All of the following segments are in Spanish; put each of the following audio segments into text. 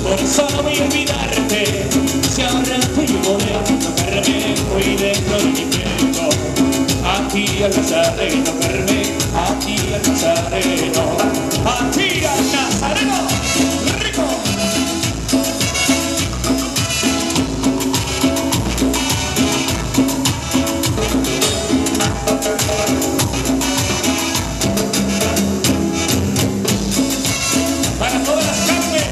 por eso no voy a olvidarte. Si ahora estoy moderno, Carmen, voy dentro de mi pecho. Aquí al Nazareno, Carmen, aquí al Nazareno, aquí al Nazareno, rico. Para todas las Carmen,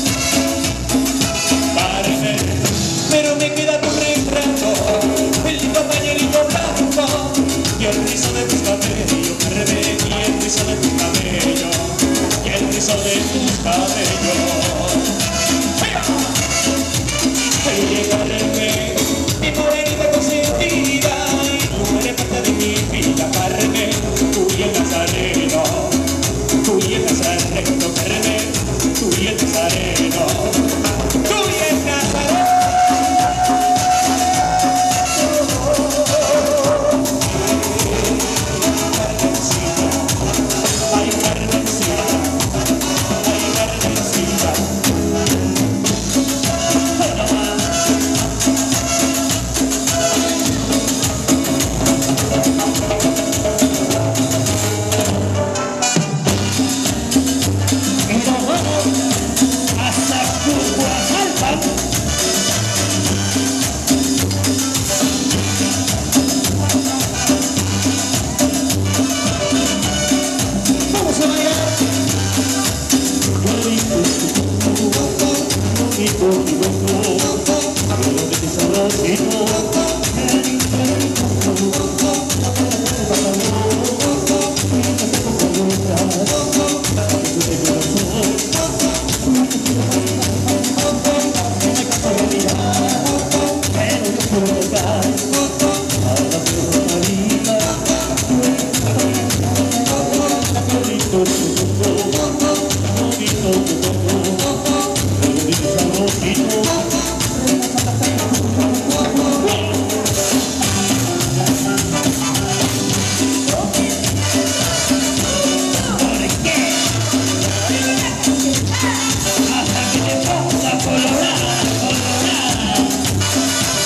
pero me queda tu retrato, el lindo pañuelito blanco y el rizo de tus cabellos, Carmen, y el rizo de tus cabellos, y el rizo de tus cabellos. Oye, Carmen, mi morenita consentida, y tú eres parte de mi vida, Carmen, tú y el Nazareno, tú y el Nazareno, Carmen, tú y el Nazareno, tú y el Nazareno.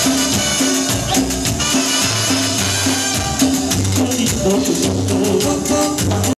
Oh,